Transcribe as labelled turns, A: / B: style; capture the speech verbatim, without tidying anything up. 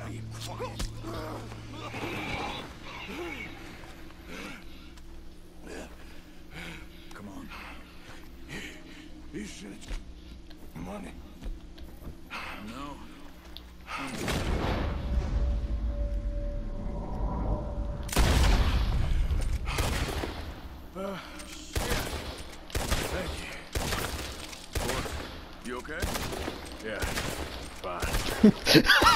A: Come on.
B: You should have money.
A: No.
B: Uh, Thank you.
A: You okay?
B: Yeah, fine.